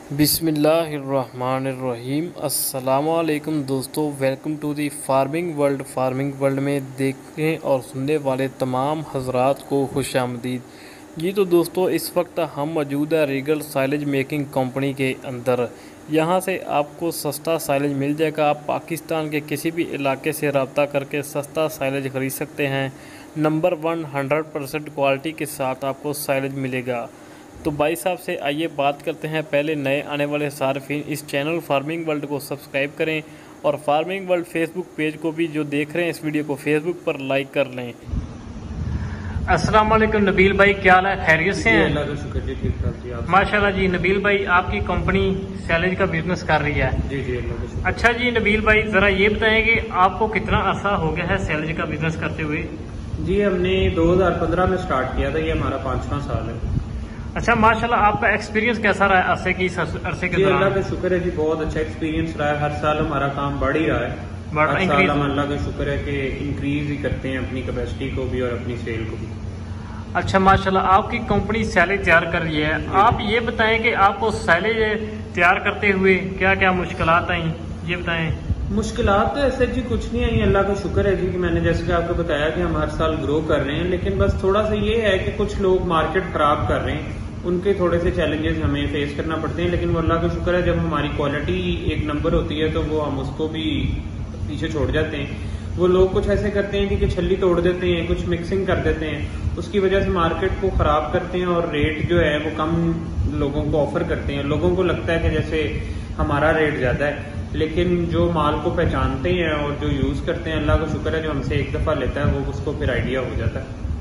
बिस्मिल्लाहिर्रहमानिर्रहीम। अस्सलामुअलैकुम दोस्तों, welcome to the Farming World में देखने और सुनने वाले तमाम हजरात को खुशामदीद। जी तो दोस्तों, इस वक्त हम मौजूद है रीगल साइलेज मेकिंग कंपनी के अंदर। यहाँ से आपको सस्ता साइलेज मिल जाएगा। आप पाकिस्तान के किसी भी इलाके से रब्ता करके सस्ता साइलेज ख़रीद सकते हैं। नंबर 1 100% क्वालिटी के साथ आपको साइलेज मिलेगा। तो भाई साहब से आइए बात करते हैं। पहले नए आने वाले सार्फिन इस चैनल फार्मिंग वर्ल्ड को सब्सक्राइब करें और फार्मिंग वर्ल्ड फेसबुक पेज को भी जो देख रहे हैं इस वीडियो को फेसबुक पर लाइक कर लें। अस्सलाम वालेकुम नबील भाई, क्या हाल है? खैरियत से हैं? अल्लाह का शुक्र जी, ठीक ठाक जी। माशाल्लाह जी। नबील भाई, आपकी कंपनी सैलेज का बिजनेस कर रही है? जी जी, अल्लाह का शुक्र। अच्छा जी नबील भाई, ज़रा ये बताएं कि आपको कितना अरसा हो गया है सैलेज का बिजनेस करते हुए? जी, हमने 2015 में स्टार्ट किया था, ये हमारा 5वां साल है। अच्छा माशाल्लाह, आपका एक्सपीरियंस कैसा रहा है अरसे के जी, अल्लाह का शुक्र है जी, बहुत अच्छा एक्सपीरियंस रहा है। हर साल हमारा काम बढ़ ही रहा है। हर साल हम अल्लाह का शुक्र है कि इंक्रीज ही करते हैं अपनी कैपेसिटी को भी और अपनी सेल को भी। अच्छा माशाल्लाह, आपकी कंपनी सैलेज तैयार कर रही है। आप ये बताएं कि आपको सैलेज तैयार करते हुए क्या क्या मुश्किलात आई, ये बताएं। मुश्किलात तो ऐसे जी कुछ नहीं आई, अल्लाह का शुक्र है जी कि मैंने जैसे कि आपको बताया कि हम हर साल ग्रो कर रहे हैं। लेकिन बस थोड़ा सा ये है कि कुछ लोग मार्केट खराब कर रहे हैं, उनके थोड़े से चैलेंजेस हमें फेस करना पड़ते हैं। लेकिन वो अल्लाह का शुक्र है, जब हमारी क्वालिटी एक नंबर होती है तो वो हम उसको भी पीछे छोड़ जाते हैं। वो लोग कुछ ऐसे करते हैं कि छल्ली तोड़ देते हैं, कुछ मिक्सिंग कर देते हैं, उसकी वजह से मार्केट को खराब करते हैं और रेट जो है वो कम लोगों को ऑफर करते हैं। लोगों को लगता है कि जैसे हमारा रेट ज्यादा है, लेकिन जो माल को पहचानते हैं और जो यूज करते हैं, अल्लाह का शुक्र है, जो हमसे एक दफा लेता है वो उसको फिर आइडिया हो जाता है।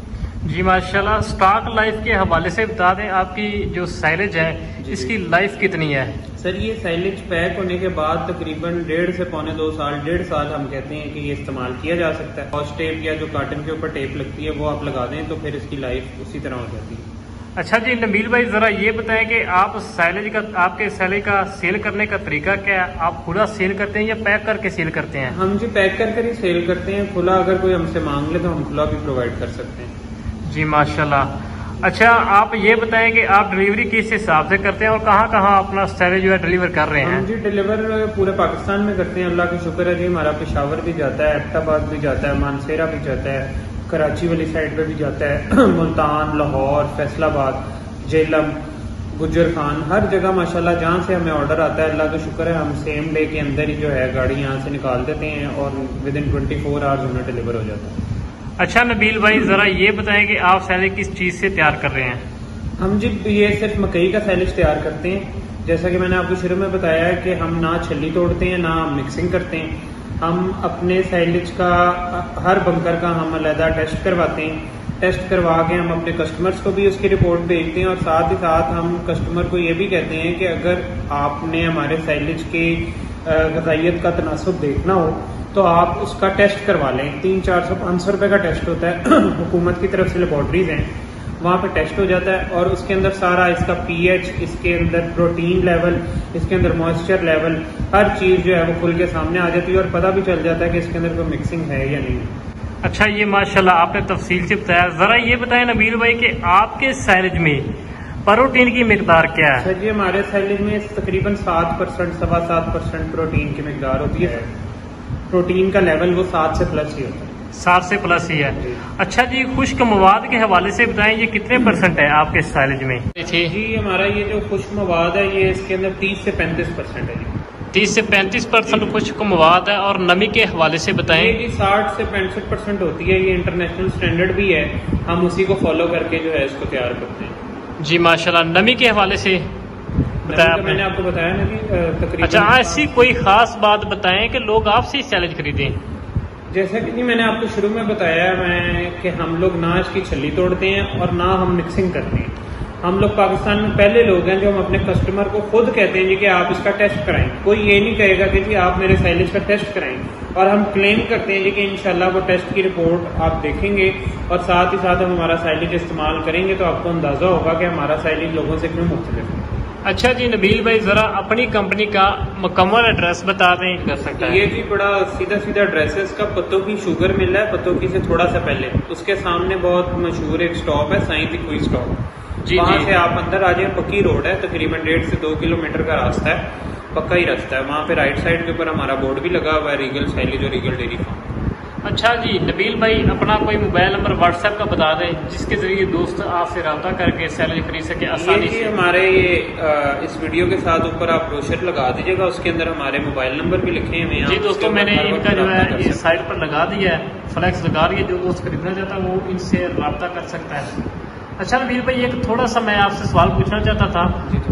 जी माशाल्लाह। स्टॉक लाइफ के हवाले से बता दें, आपकी जो साइलेज है इसकी लाइफ कितनी है? सर, ये साइलेज पैक होने के बाद तकरीबन 1.5 से पौने 2 साल, 1.5 साल हम कहते हैं कि ये इस्तेमाल किया जा सकता है। हॉट टेप या जो कार्टन के ऊपर टेप लगती है वो आप लगा दें तो फिर इसकी लाइफ उसी तरह हो जाती है। अच्छा जी नबील भाई, जरा ये बताएं कि आप साइलेज का, आपके साइलेज का सेल करने का तरीका क्या है? आप खुला सेल करते हैं या पैक करके सेल करते हैं? हम जी पैक कर ही सेल करते हैं। खुला अगर कोई हमसे मांग ले तो हम खुला भी प्रोवाइड कर सकते हैं। जी माशाल्लाह। अच्छा, आप ये बताएं कि आप डिलीवरी किस हिसाब से करते हैं और कहाँ कहाँ अपना साइलेज जो है डिलीवर कर रहे हैं? हम जी डिलीवर पूरे पाकिस्तान में करते हैं, अल्लाह का शुक्र है जी। हमारा पेशावर भी जाता है, एबटाबाद भी जाता है, मानसेरा भी जाता है, कराची वाली साइड पे भी जाता है, मुल्तान, लाहौर, फैसलाबाद, जेलम, गुज्जर खान, हर जगह माशाल्लाह जहाँ से हमें ऑर्डर आता है, अल्लाह का शुक्र है, हम सेम डे के अंदर ही जो है गाड़ी यहाँ से निकाल देते हैं और विदिन 24 आवर्स उन्हें डिलीवर हो जाता है। अच्छा नबील भाई, जरा ये बताएं कि आप सैलेज किस चीज से तैयार कर रहे हैं? हम जी ये सिर्फ मकई का सैलेज तैयार करते हैं। जैसा कि मैंने आपको शुरू में बताया है कि हम ना छल्ली तोड़ते हैं ना मिक्सिंग करते हैं। हम अपने सैलेज का हर बंकर का हम अलहदा टेस्ट करवाते हैं। टेस्ट करवा के हम अपने कस्टमर्स को भी उसकी रिपोर्ट भेजते हैं और साथ ही साथ हम कस्टमर को ये भी कहते हैं कि अगर आपने हमारे सैलेज के ग़िज़ाइयत का तनासुब देखना हो तो आप उसका टेस्ट करवा लें। 300-400-500 रुपए का टेस्ट होता है, हुकूमत की तरफ से लेबॉर्ट्रीज हैं, वहाँ पे टेस्ट हो जाता है और उसके अंदर सारा इसका पीएच, इसके अंदर प्रोटीन लेवल, इसके अंदर मॉइस्चर लेवल, हर चीज़ जो है वो खुल के सामने आ जाती है और पता भी चल जाता है कि इसके अंदर कोई मिक्सिंग है या नहीं। अच्छा, ये माशाल्लाह आपने तफसील से बताया। जरा ये बताएं नबील भाई कि आपके साइलेज में प्रोटीन की मिकदार क्या है? सर जी, हमारे साइलेज में तकरीबन 7%, 7.25% प्रोटीन की मिकदार होती है। प्रोटीन का लेवल वो 7 से प्लस ही होता है। 7 से प्लस ही है। अच्छा जी, खुश्क मवाद के हवाले से बताएं, ये कितने % है आपके साइलेज में? जी, हमारा ये जो खुश्क मवाद है ये इसके अंदर 30 से 35% है जी। 30 से 35% खुश्क मवाद है। और नमी के हवाले से बताएं? ये 60 से 65% होती है। ये इंटरनेशनल स्टैंडर्ड भी है, हम उसी को फॉलो करके जो है इसको तैयार करते हैं। जी माशाल्लाह। नमी के हवाले से बताया मैंने आपको बताया ना कि तकरीबन। अच्छा, ऐसी कोई खास बात बताएं कि लोग आपसे सैलेज खरीदें? जैसा कि मैंने आपको शुरू में बताया कि हम लोग ना इसकी छल्ली तोड़ते हैं और ना हम मिक्सिंग करते हैं। हम लोग पाकिस्तान में पहले लोग हैं जो हम अपने कस्टमर को खुद कहते हैं जी कि आप इसका टेस्ट कराएं। कोई ये नहीं कहेगा कि जी आप मेरे साइलेज का टेस्ट कराएं, और हम क्लेम करते हैं जी कि इंशाल्लाह वो टेस्ट की रिपोर्ट आप देखेंगे और साथ ही साथ हम हमारा साइलेज इस्तेमाल करेंगे तो आपको अंदाजा होगा कि हमारा साइलेज लोगों से क्यों मुख्तलिफ है। अच्छा जी नबील भाई, जरा अपनी कंपनी का मुकम्मल एड्रेस बता दें। कर सकता है? ये जी बड़ा सीधा सीधा एड्रेस है इसका। पत्तोकी शुगर मिल है, पत्तोकी से थोड़ा सा पहले उसके सामने बहुत मशहूर एक स्टॉप है, साईं दी कोई स्टॉप। जी, वहाँ जी। से आप अंदर आ जाए, पक्की रोड है, तकरीबन 1.5 से 2 किलोमीटर का रास्ता है, पक्का ही रास्ता है। वहाँ पे राइट साइड के ऊपर हमारा बोर्ड भी लगा हुआ है, रीगल साइलेज और रीगल डेयरी फार्म। अच्छा जी, नबील भाई अपना कोई मोबाइल नंबर व्हाट्सएप का बता दें जिसके जरिए दोस्त आपसे रब्ता करके सैलरी खरीद सके आसानी से। हमारे इस वीडियो के साथ ऊपर आप ब्रोशर लगा दीजिएगा, उसके अंदर हमारे मोबाइल नंबर भी लिखे हुए हैं। जी दोस्तों, मैंने इनका जो है इस साइट पर लगा दिया है, फ्लैक्स लगा रही है, जो दोस्त खरीदना चाहता है वो इनसे रब्ता कर सकता है। अच्छा नबील भाई, एक थोड़ा सा मैं आपसे सवाल पूछना चाहता था,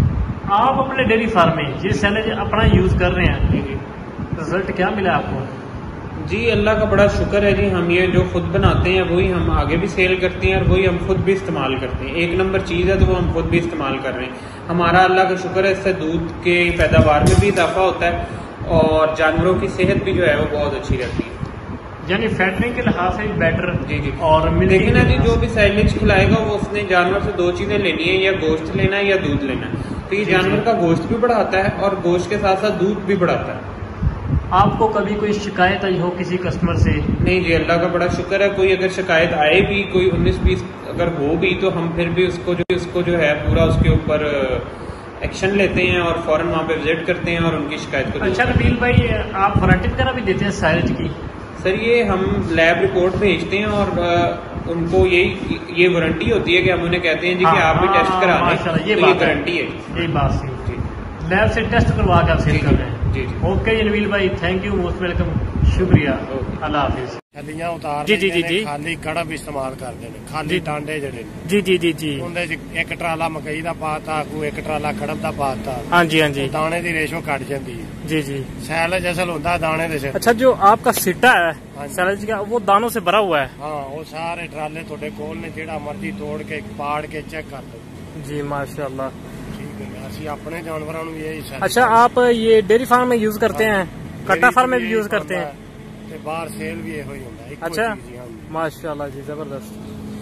आप अपने डेयरी फार्म में ये सैलरी अपना यूज कर रहे हैं, रिजल्ट क्या मिला आपको? जी अल्लाह का बड़ा शुक्र है जी, हम ये जो खुद बनाते हैं वही हम आगे भी सेल करते हैं और वही हम खुद भी इस्तेमाल करते हैं। एक नंबर चीज़ है तो वो हम खुद भी इस्तेमाल कर रहे हैं। हमारा अल्लाह का शुक्र है, इससे दूध के पैदावार में भी इजाफा होता है और जानवरों की सेहत भी जो है वो बहुत अच्छी रहती है, यानी फैटरिंग के लिहाज से बेटर। जी जी। और देखिए ना जी, जो भी साइलेज खिलाएगा वो उसने जानवर से दो चीज़ें लेनी है, या गोश्त लेना है या दूध लेना है। तो ये जानवर का गोश्त भी बढ़ाता है और गोश्त के साथ साथ दूध भी बढ़ाता है। आपको कभी कोई शिकायत आई हो किसी कस्टमर से? नहीं जी, अल्लाह का बड़ा शुक्र है। कोई अगर शिकायत आए भी, कोई 19-20 अगर हो भी, तो हम फिर भी उसको जो है पूरा उसके ऊपर एक्शन लेते हैं और फौरन वहाँ पे विजिट करते हैं और उनकी शिकायत को। अच्छा नबील भाई, आप वारंटी वगैरह भी देते हैं साइलेज की? सर ये हम लैब रिपोर्ट भेजते हैं और उनको ये वारंटी होती है कि हम उन्हें कहते हैं जी कि आप भी टेस्ट करा दें, ये गारंटी है। यही बात सही, लैब से टेस्ट करवा के आप सेल कर रहे हैं। जी जी। ओके नबील भाई, थैंक यू, मोस्ट वेलकम, शुक्रिया, अल्लाह हाफिज। छलियां उतार जी, जी, जी, जी। खाली कड़ब इस्तेमाल करते हैं, खाली टांडे जड़े ने। जी जी जी जी। उनदे च एक ट्राला मकई दा पाता, कोई एक ट्राला कड़ब दा पाता। हाँ जी हाँ जी। दाने दी रेशो घट जाती है। जी जी। सैलज असल होता दाने दे सिर। अच्छा, जो आपका सिट्टा है सैलज का, वो दानों से भरा हुआ है? हाँ, वो सारे ट्राले थोड़े कोल ने, जेड़ा मर्जी तोड़ के पाड़ के चेक कर दो। जी माशाल्लाह। ठीक है, असि अपने जानवरों को यही सैलज। अच्छा, आप ये डेयरी फार्म में यूज करते हैं, कट्टा फार्म में भी यूज करते हैं? बाहर सेल भी यही होता है। अच्छा, माशाल्लाह जी, जबरदस्त।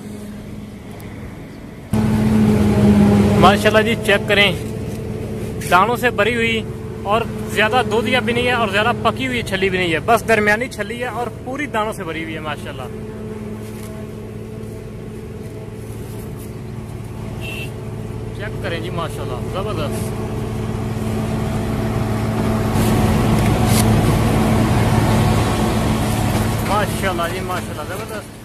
माशाल्लाह जी, चेक करें, दानों से भरी हुई और ज्यादा दूधिया भी नहीं है और ज्यादा पकी हुई छली भी नहीं है, बस दरमियानी छली है और पूरी दानों से भरी हुई है माशाल्लाह। चेक करें जी, माशाल्लाह जबरदस्त। माशाल्लाह जी, माशाल्लाह जबरदस्त।